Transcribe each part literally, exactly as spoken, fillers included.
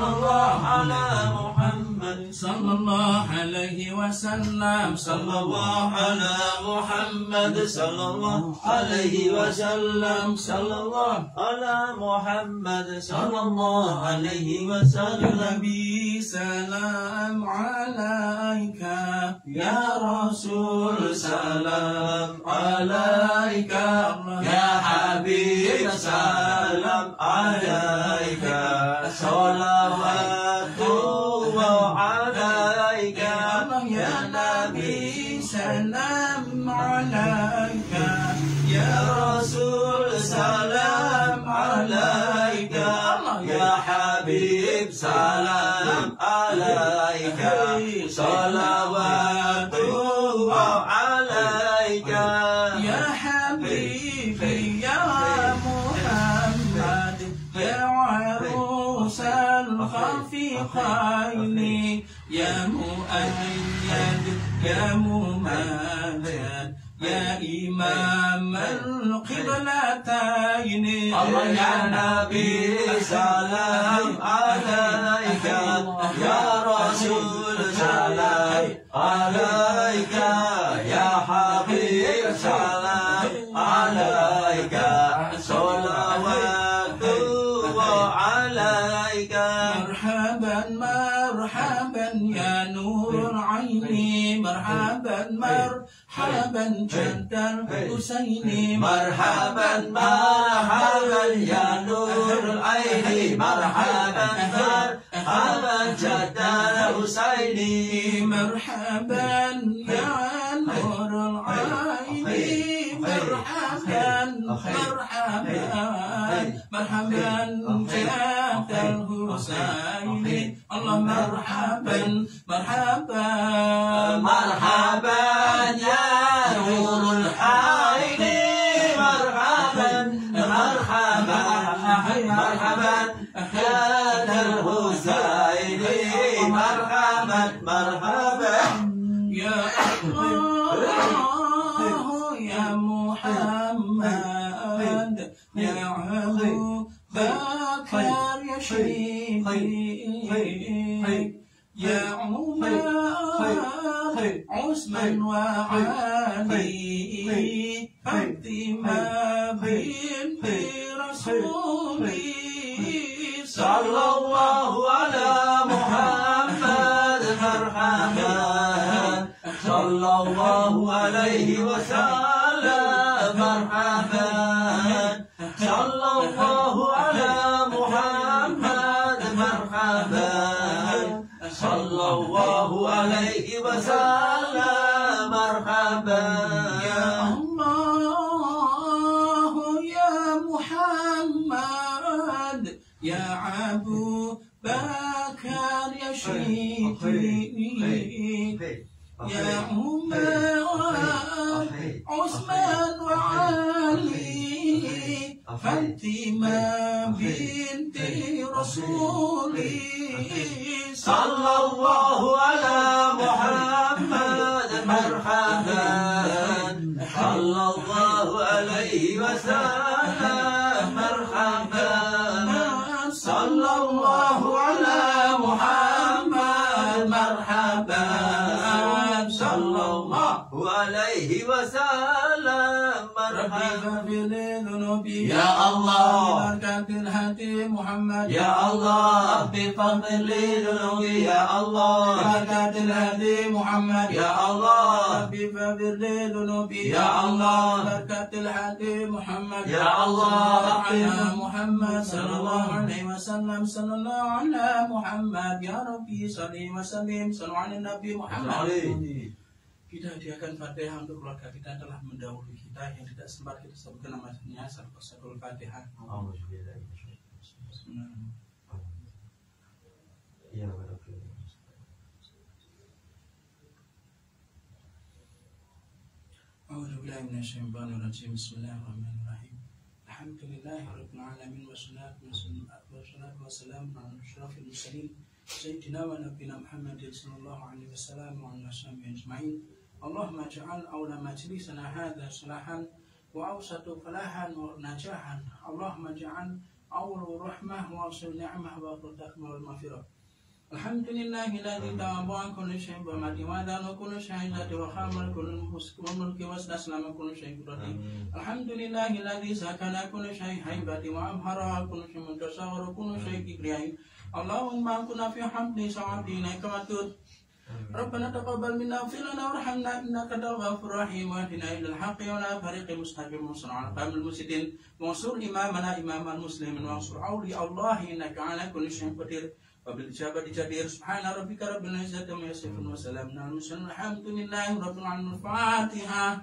الله على محمد صلى الله عليه وسلم صلى الله على محمد صلى الله عليه وسلم صلى الله على محمد صلى الله عليه وسلم نبي سلام عليك يا رسول سلام عليك يا حبيب سلام عليك صلوات الله عليك يا نبي سلام عليك يا رسول سلام عليك يا حبيب سلام عليك صلوات الله عليك يا حبيبي يا محمد يا عروس الخفيقين يا مؤيد يا ممجد يا إمام القبلتين الله يا نبي سلام عليك يا رسول سلام عليك يا حبيب سلام عليك صلوات الله عليك مرحبا مرحبا يا نور عيني مرحبا مرحبا جد الحسين مرحبا مرحبا يا نور العين مرحبا مرحبا جد الحسين مرحبا يا نور العين مرحبا مرحبا مرحبا جد الحسين الله مرحبا مرحبا مرحبا يا نور العين مرحبا مرحبا مرحبا يا الحسين مرحبا مرحبا يا الله يا محمد يا أبو بكر يا شريف يا عمر عثمان وعلي فاطمة بنت رسولي صلى الله على محمد مرحبا صلى الله عليه وسلم مرحبا صلى الله على محمد مرحبا صلى الله عليه وسلم مرحبا يا الله يا محمد يا أبو بكر يا شريف يا عمر عثمان وعلي فاطمة بنت رسولي صلى الله على محمد مرحبا صلى الله عليه وسلم مرحبا صلى الله على محمد مرحبا صلى الله عليه وسلم مرحبا يا الله بركة الهدي محمد يا الله بفضل ذنوبي يا الله بركة الهدي محمد يا الله بفضل ذنوبي يا الله بركة الهدي محمد يا الله على محمد صلى الله عليه وسلم صلى الله على محمد يا ربي صل وسلم صلوا على النبي محمد. Kita hadiahkan Fatihah untuk keluarga kita telah mendahului kita yang tidak sempat kita sebutkan namanya Suratul Fatihah. A'udzu billahi minasyaitonir rajim. Bismillahirrahmanirrahim. Alhamdulillahirabbil alamin wassalatu wassalamu ala asyrafil mursalin sayyidina wa nabiyina Muhammadin sallallahu alaihi wasallam wa ala sahbihi ajma'in. Allahumma ja'al awla majlisana hadha salahan wa awsatu falahan wa najahan. Allahumma ja'al awwalu rahmah wa akhir ni'mah wa akmal maghfirah. Alhamdulillahi alladhi ta'ala kullu shay'in bi mati wa dana kullu shay'in la wa khamal kullu mulki wa aslama kullu shay'in qadri. Alhamdulillahi alladhi sakana kullu shay'in haibati wa amhara kullu shay'in tasawwara kullu shay'in kibriyai. Allahumma kunna fi hamdi sa'ati ilaika matud. Rabbana taqabbal minna wa lana warhamna innaka antal ghafurur rahim wa hdina ilal haqqi wa la tariqil mustaqim wa sallallahu alal musidin wa ansur imamana imamal muslimin wa ansur awliya Allah innaka ala kulli shay'in qadir. Wabil ijabati jadir. Subhana rabbika rabbil izzati amma yasifun wa salamun alal mursalin walhamdulillahi rabbil alamin. Fatihah.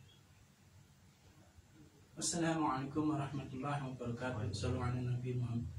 Assalamualaikum warahmatullahi wabarakatuh. Assalamualaikum warahmatullahi wabarakatuh.